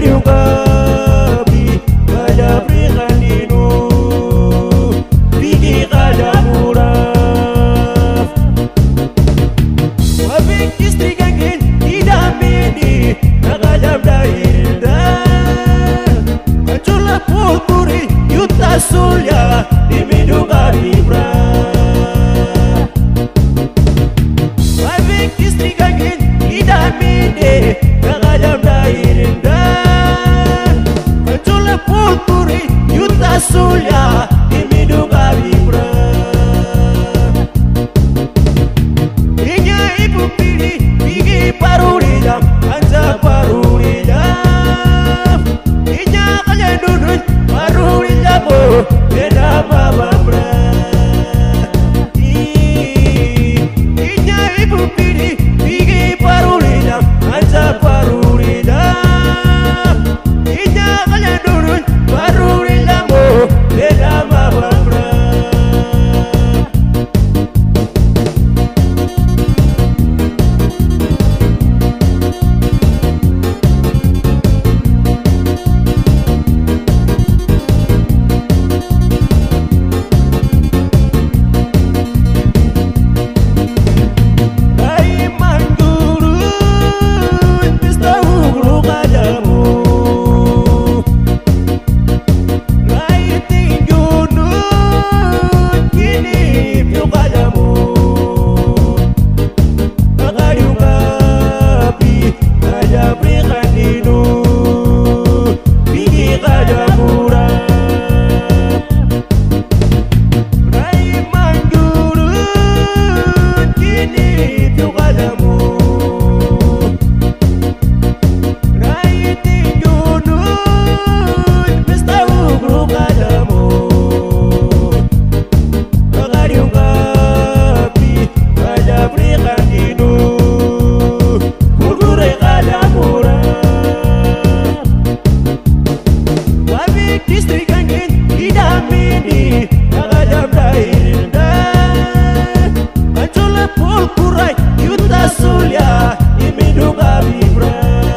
Sulia di Miduga Libra Wabik istri gangin idamide Nagadam dairinda Kacula pulpuri yuta sulia di Miduga Libra Inya ibu pilih bigi paruridam Anja paruridam Inya kalian duduk paruridam Beda mama bra Inya ibu pilih Bigi parulida Anja parulida Inya kalian durun Parulida mo Beda mama bra Sulia di Miduga Libra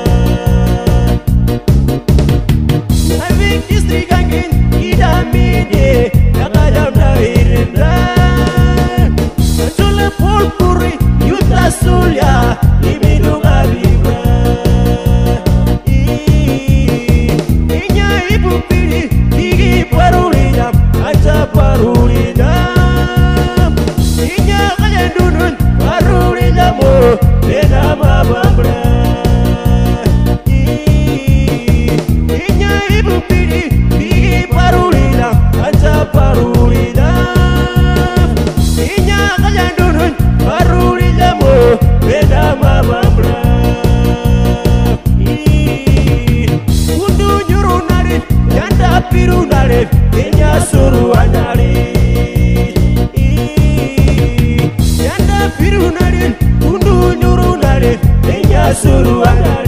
Habik istri gangin idamide Nagadam dairinda Kacula pulpuri yuta sulia di Miduga Libra Inya ibu pilih Bigi parulidam Anja parulidam Inya kalian dudun parulidam Beda mama bra Inya ibu pilih Bigi parulida Anja parulida Inya kalian dudun Parulida mo Beda mama bra Undu nyuruh narin Janda piru narin Inya suruh narin Janda piru narin Undu nyuruh narin Inya suruh narin